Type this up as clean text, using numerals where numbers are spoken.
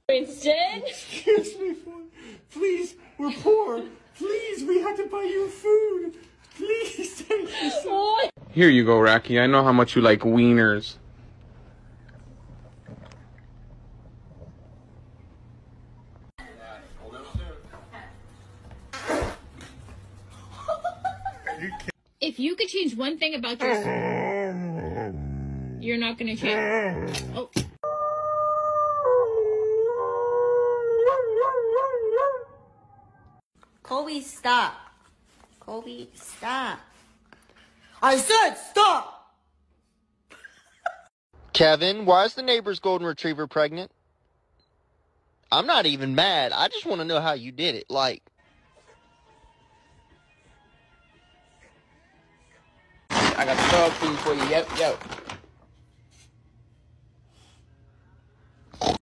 Winston? Excuse me, please, we're poor. Please, we have to buy you food. Please, thank you so much. Here you go, Rocky. I know how much you like wieners. If you could change one thing about yourself, you're not gonna change. Oh. Colby, stop. Colby, stop. I said stop! Kevin, why is the neighbor's golden retriever pregnant? I'm not even mad. I just want to know how you did it. Like, I got the dog food for you. Yep.